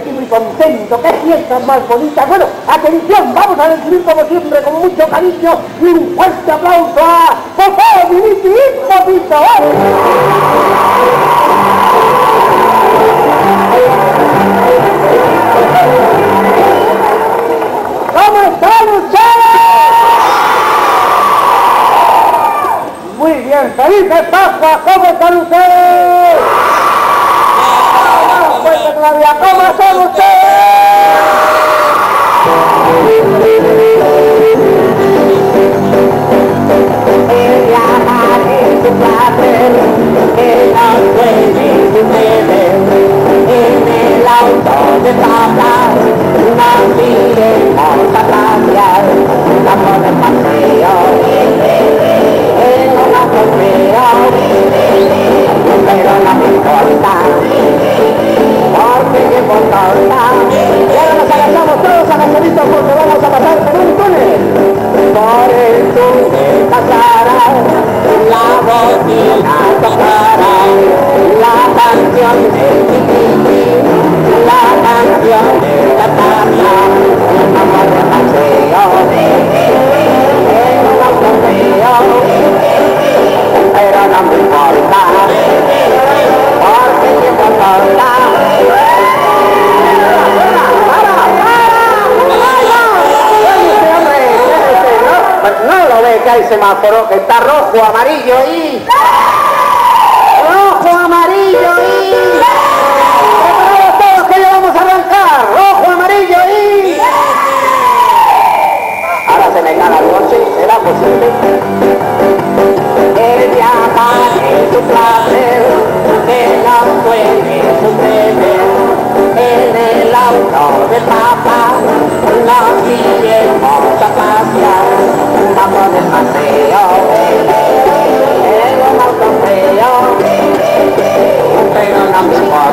estoy muy contento, qué fiesta más bonita. Bueno, atención, vamos a recibir como siempre con mucho cariño y un fuerte aplauso a José Viniti y Popito. ¿Cómo están ustedes? Muy bien, felices Pascuas, ¿cómo están ustedes? Pues todavía, ¿cómo están ustedes? Viajar es un placer, que nos puede suceder. En el auto de papá nos iremos a pasear, vamos de paseo, en un auto feo, pero no me importa, porque llevo torta. Y ahora nos agachamos todos agachaditos porque vamos a pasar por un túnel. Por el túnel pasará, la bocina tocará, la canción de Tititi, la canción de la Tania, vamos de paseo, en un auto feo, pero no me importa, porque llevo torta. No lo ve que hay semáforo, que está rojo, amarillo y... ¡Rojo, amarillo y... ¡Preparados todos que ya vamos a arrancar! ¡Rojo, amarillo y... Ahora se me cae el coche, ¿será posible? El viajar es un placer que no puede suceder. En el auto de papá nos iremos a pasear, vamos de paseo, en un auto feo, pero no me importa.